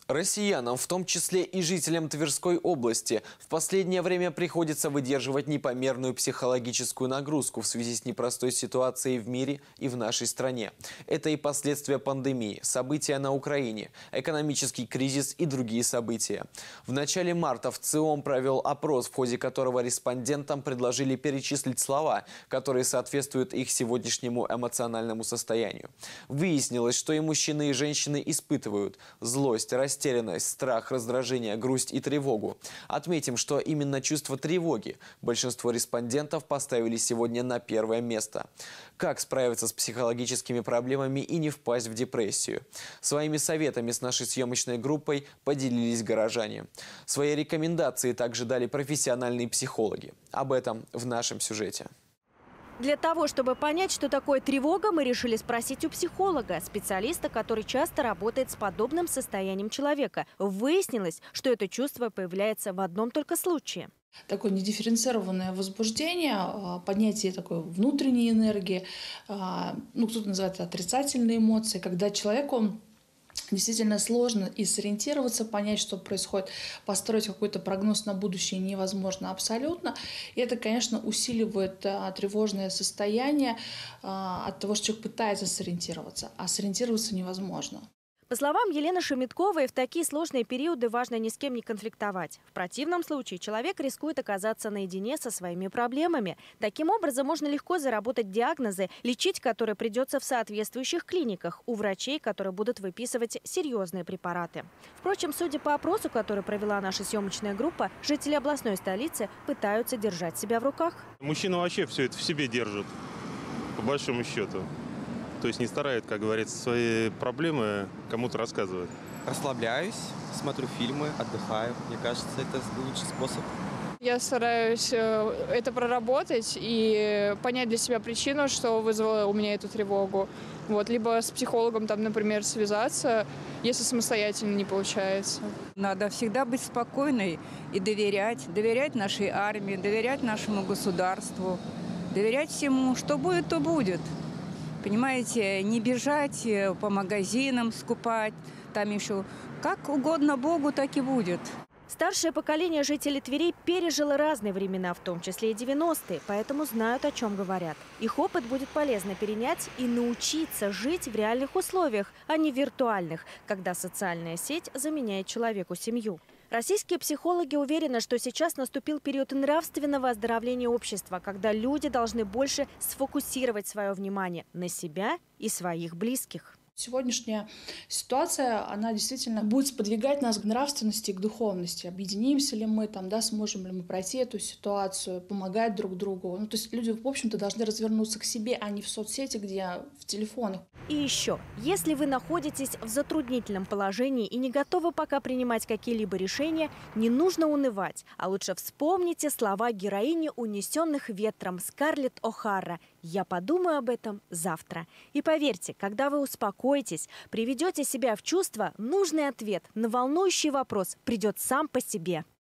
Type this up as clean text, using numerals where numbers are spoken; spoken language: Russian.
Россиянам, в том числе и жителям Тверской области, в последнее время приходится выдерживать непомерную психологическую нагрузку в связи с непростой ситуацией в мире и в нашей стране. Это и последствия пандемии, события на Украине, экономический кризис и другие события. В начале марта ВЦИОМ провел опрос, в ходе которого респондентам предложили перечислить слова, которые соответствуют их сегодняшнему эмоциональному состоянию. Выяснилось, что и мужчины, и женщины испытывают злость, растерянность, страх, раздражение, грусть и тревогу. Отметим, что именно чувство тревоги большинство респондентов поставили сегодня на первое место. Как справиться с психологическими проблемами и не впасть в депрессию? Своими советами с нашей съемочной группой поделились горожане. Свои рекомендации также дали профессиональные психологи. Об этом в нашем сюжете. Для того, чтобы понять, что такое тревога, мы решили спросить у психолога, специалиста, который часто работает с подобным состоянием человека. Выяснилось, что это чувство появляется в одном только случае. Такое недифференцированное возбуждение, поднятие такой внутренней энергии, кто-то называет это отрицательные эмоции, когда человеку действительно сложно и сориентироваться, понять, что происходит, построить какой-то прогноз на будущее невозможно абсолютно. И это, конечно, усиливает тревожное состояние от того, что человек пытается сориентироваться, а сориентироваться невозможно. По словам Елены Шемитковой, в такие сложные периоды важно ни с кем не конфликтовать. В противном случае человек рискует оказаться наедине со своими проблемами. Таким образом, можно легко заработать диагнозы, лечить которые придется в соответствующих клиниках, у врачей, которые будут выписывать серьезные препараты. Впрочем, судя по опросу, который провела наша съемочная группа, жители областной столицы пытаются держать себя в руках. Мужчина вообще все это в себе держит, по большому счету. То есть не старает, как говорится, свои проблемы кому-то рассказывать. Расслабляюсь, смотрю фильмы, отдыхаю. Мне кажется, это лучший способ. Я стараюсь это проработать и понять для себя причину, что вызвало у меня эту тревогу. Либо с психологом, например, связаться, если самостоятельно не получается. Надо всегда быть спокойной и доверять нашей армии, доверять нашему государству, доверять всему, что будет, то будет. Понимаете, не бежать по магазинам, скупать, там еще как угодно Богу, так и будет. Старшее поколение жителей Твери пережило разные времена, в том числе и 90-е, поэтому знают, о чем говорят. Их опыт будет полезно перенять и научиться жить в реальных условиях, а не в виртуальных, когда социальная сеть заменяет человеку семью. Российские психологи уверены, что сейчас наступил период нравственного оздоровления общества, когда люди должны больше сфокусировать свое внимание на себя и своих близких. Сегодняшняя ситуация, она действительно будет сподвигать нас к нравственности и к духовности. Объединимся ли мы, сможем ли мы пройти эту ситуацию, помогать друг другу. То есть люди, в общем-то, должны развернуться к себе, а не в соцсети, где в телефонах. И еще, если вы находитесь в затруднительном положении и не готовы пока принимать какие-либо решения, не нужно унывать, а лучше вспомните слова героини «Унесенных ветром» Скарлетт О'Хара «Я подумаю об этом завтра». И поверьте, когда вы успокоитесь, приведете себя в чувство, нужный ответ на волнующий вопрос придет сам по себе.